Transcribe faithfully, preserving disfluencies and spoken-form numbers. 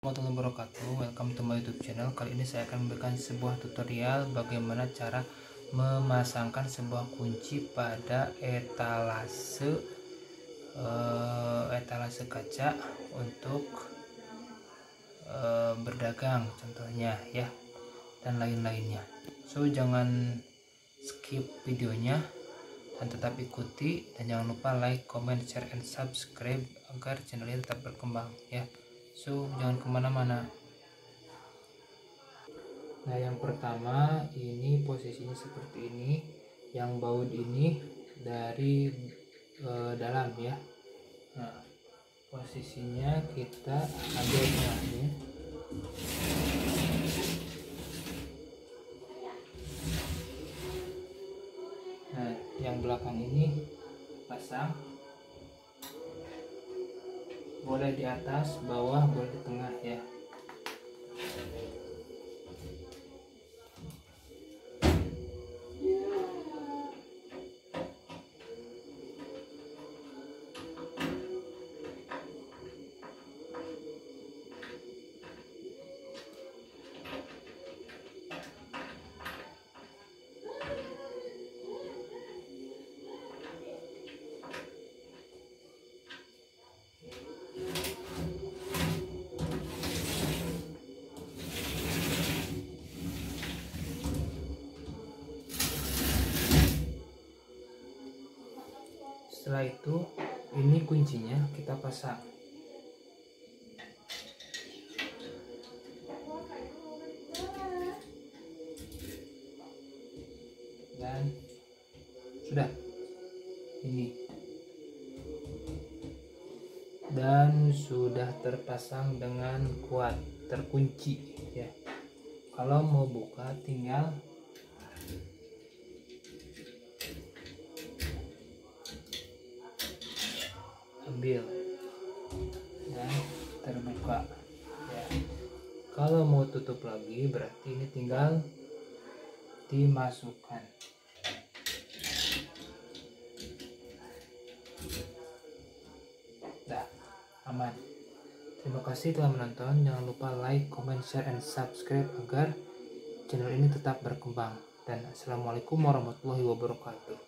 Warahmatullahi wabarakatuh. Welcome to my YouTube channel. Kali ini saya akan memberikan sebuah tutorial bagaimana cara memasangkan sebuah kunci pada etalase uh, etalase kaca untuk uh, berdagang contohnya ya, dan lain-lainnya. So jangan skip videonya dan tetap ikuti, dan jangan lupa like, comment, share, and subscribe agar channel ini tetap berkembang ya. So jangan kemana-mana. Nah, yang pertama ini posisinya seperti ini, yang baut ini dari e, dalam ya. Nah, posisinya kita ambil tengahnya. Nah, yang belakang ini pasang, boleh di atas, bawah, boleh di tengah ya. Setelah itu, ini kuncinya kita pasang. Dan sudah ini. Dan sudah terpasang dengan kuat, terkunci ya. Kalau mau buka tinggal ambil dan terbuka ya. Kalau mau tutup lagi berarti ini tinggal dimasukkan. Dah, aman. Terima kasih telah menonton. Jangan lupa like, comment, share, and subscribe agar channel ini tetap berkembang. Dan assalamualaikum warahmatullahi wabarakatuh.